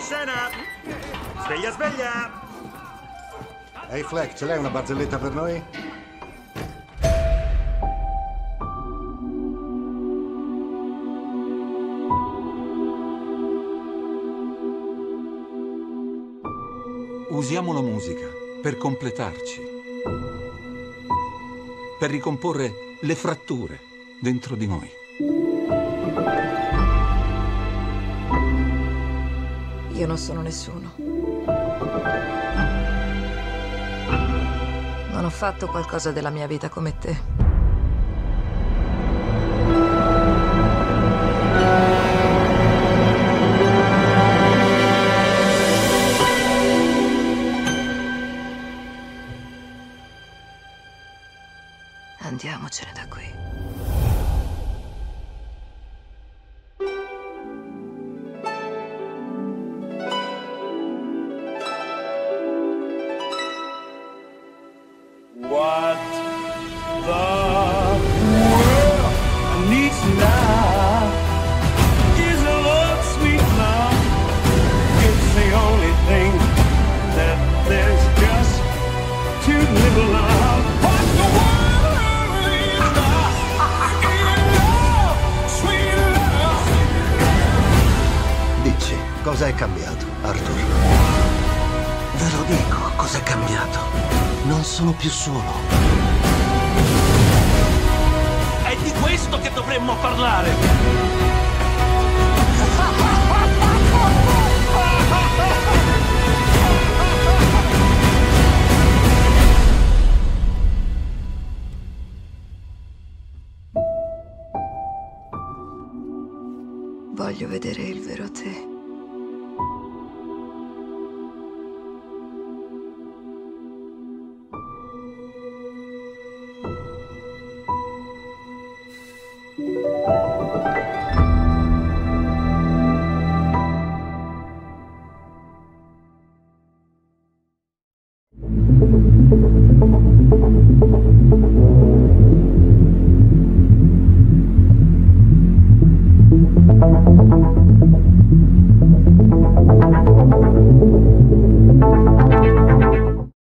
scena! Sveglia, sveglia! Ehi Fleck, ce l'hai una barzelletta per noi? Usiamo la musica per completarci, per ricomporre le fratture dentro di noi. Io non sono nessuno. Non ho fatto qualcosa della mia vita come te. Andiamocene da qui. What the world needs now is a love, sweet love. It's the only thing that there's just too little of. What the world needs now is love, sweet love. Dici, cosa è cambiato, Arthur? Ve lo dico, cos'è cambiato. Non sono più solo. È di questo che dovremmo parlare. Voglio vedere il vero te.